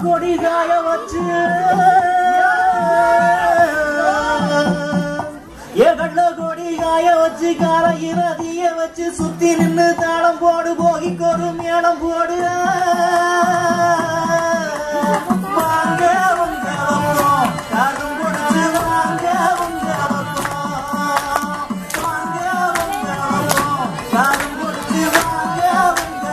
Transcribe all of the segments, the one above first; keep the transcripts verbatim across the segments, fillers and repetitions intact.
கொடி காய வச்சு ஏ கள்ள கொடி காய வச்சு காலையில தீய வச்சு சுத்தி நின்று தாளம் போடு போகிக்கொரு மேளம் போடு வாங்க உங்க வப்போம் காரும் கொடுத்து வாங்க உங்க வப்போம் வாங்க உங்க வப்போம் காரும் கொடுத்து வாங்க உங்க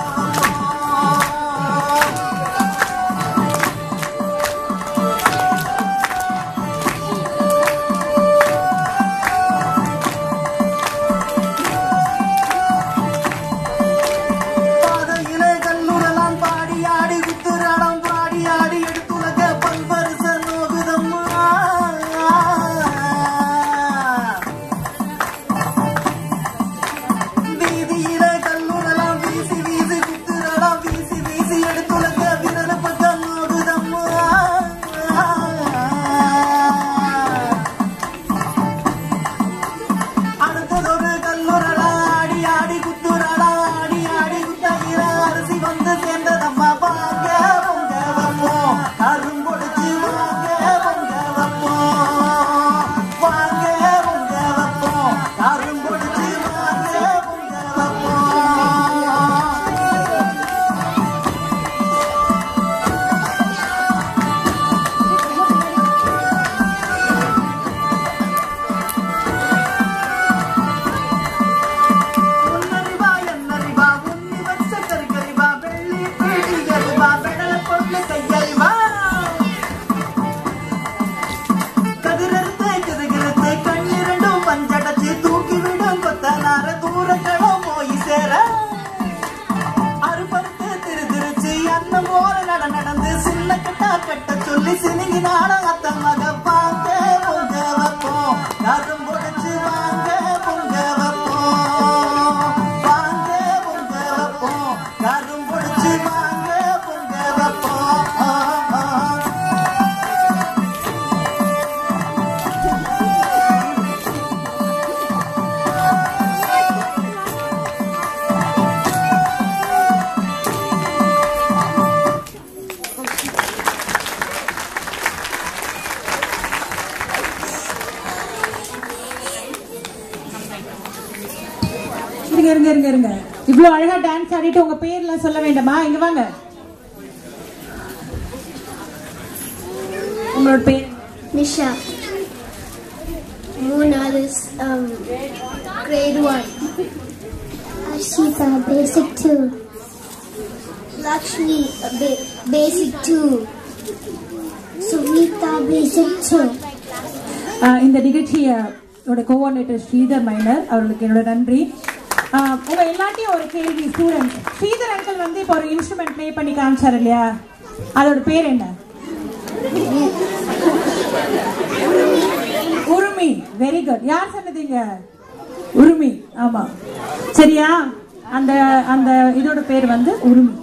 நடந்து சின்ன கட்டா கட்ட சொல்லி சினிங்கி நாடம் அத்த மக பாங்க பொங்க வைப்போம் காரும் பொடிச்சு வாங்க பொங்க வைப்போம் வாங்க பொங்க வைப்போம் காரும் பொடிச்சு வாங்க பொங்க வைப்போம் இருங்க இருங்க இருங்க இவ்வளவு அழகா டான்ஸ் ஆடிட்டு உங்க பேர்லாம் சொல்ல வேண்டாமா? இங்க வாங்க. உங்களோட பேர்? நிஷா. மூணாவது grade one. Ashita basic two. Lakshmi basic two. Suvita basic two. இந்த நிகழ்ச்சியோட கோஆர்டினேட்டர் ஸ்ரீதர் மைனர் அவர்களுக்கு என்னோட நன்றி. உங்க எல்லாத்தையும் ஒரு கேள்வி ஸ்டூடெண்ட். ஸ்ரீதர் அங்கிள் வந்து இப்போ ஒரு இன்ஸ்ட்ருமெண்ட் ப்ளே பண்ணி காமிச்சார் இல்லையா, அதோட பேர் என்ன? உருமி. Very good. யார் சொன்னதீங்க? உருமி. ஆமா, சரியா? அந்த அந்த இதோட பேர் வந்து உருமி.